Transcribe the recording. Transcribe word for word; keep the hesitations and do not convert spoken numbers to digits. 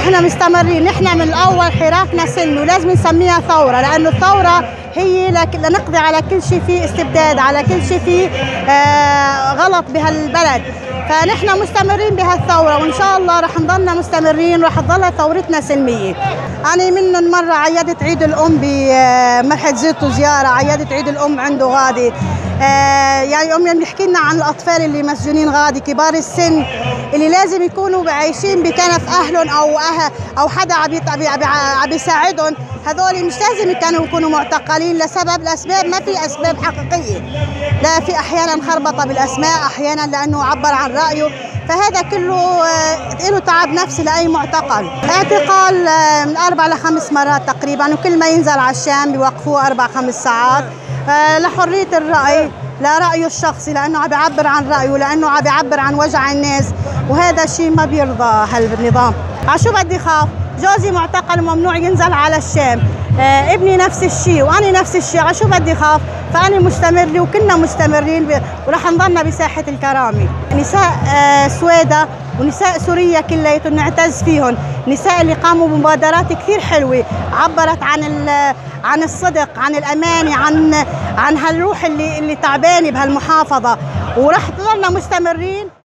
احنا مستمرين، نحن من الاول حراكنا سلمي ولازم نسميها ثوره، لانه الثوره هي لنقضي على كل شيء فيه استبداد، على كل شيء فيه آه غلط بهالبلد. فنحن مستمرين بهالثوره وان شاء الله رح نضلنا مستمرين، رح تضل ثورتنا سلميه. انا من مره عيدت عيد الام بمرحله زرته زياره، عيدت عيد الام عنده غادي. آه يعني امي بيحكي لنا عن الاطفال اللي مسجونين غادي، كبار السن اللي لازم يكونوا عايشين بكنف اهلهم او أه او حدا عم بيساعدهم، هذول مش لازم كانوا يكونوا معتقلين لسبب لاسباب ما في اسباب حقيقيه. لا، في احيانا خربطه بالاسماء، احيانا لانه عبر عن رايه، فهذا كله له تعب نفسي لاي معتقل. اعتقال من اربع لخمس مرات تقريبا، وكل ما ينزل على الشام بيوقفوه اربع خمس ساعات لحريه الراي، لرأيه الشخصي، لأنه عم بيعبر عن رأيه، لأنه عم بيعبر عن وجع الناس، وهذا الشيء ما بيرضى هالنظام. عشو بدي خاف؟ جوزي معتقل وممنوع ينزل على الشام، آه ابني نفس الشيء وأنا نفس الشيء، عشو بدي خاف؟ فأنا مستمر وكنا مستمرين ورح نضلنا بساحة الكرامة. نساء آه سويدا ونساء سوريا كلياتهم نعتز فيهم، نساء اللي قاموا بمبادرات كثير حلوة، عبرت عن عن الصدق، عن الأمانة، عن عن هالروح اللي اللي تعبانة بهالمحافظة، ورح نضلنا مستمرين.